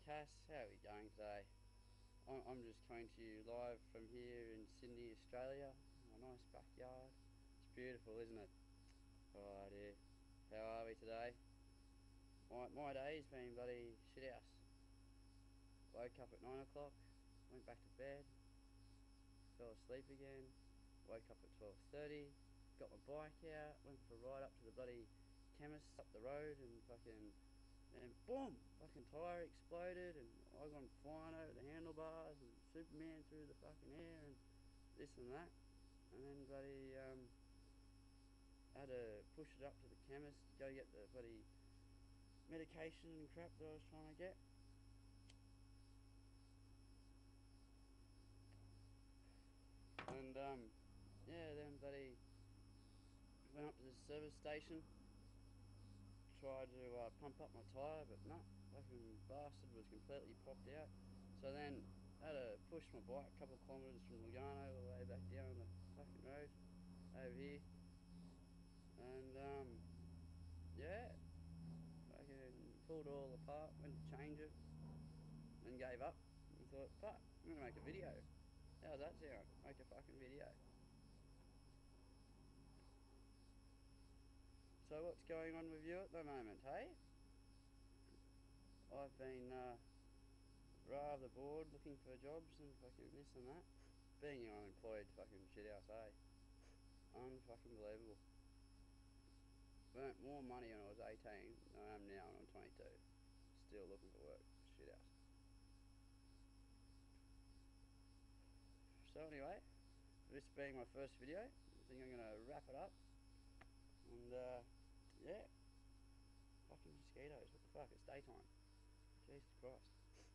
Cass, how are we going today? I'm just coming to you live from here in Sydney, Australia. A nice backyard. It's beautiful, isn't it? Right here. How are we today? My day's been bloody shit house. Woke up at 9 o'clock, went back to bed, fell asleep again, woke up at 12:30, got my bike out, went for a ride up to the bloody chemist up the road and boom! Fucking tyre exploded and I gone flying over the handlebars and Superman through the fucking air and this and that. And then had to push it up to the chemist, go get the bloody medication and crap that I was trying to get. And yeah, then went up to the service station, tried to pump up my tyre, but no, fucking bastard was completely popped out. So then I had to push my bike a couple of kilometres from Lugano all the way back down the fucking road over here. And yeah, fucking pulled it all apart, went to change it, and gave up. And thought, fuck, I'm gonna make a video. How's that sound? Make a fucking video. So what's going on with you at the moment, hey? I've been rather bored looking for jobs and fucking this and that. Being unemployed fucking shit house, eh? Unfucking believable. Earned more money when I was 18 than I am now when I'm 22. Still looking for work. Shit house. So anyway, this being my first video, I think I'm gonna wrap it up. And yeah, fucking mosquitoes. What the fuck? It's daytime. Jesus Christ.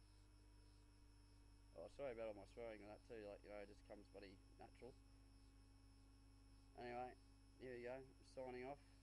Oh, sorry about all my swearing and that too. Like, you know, it just comes bloody natural. Anyway, here we go. Signing off.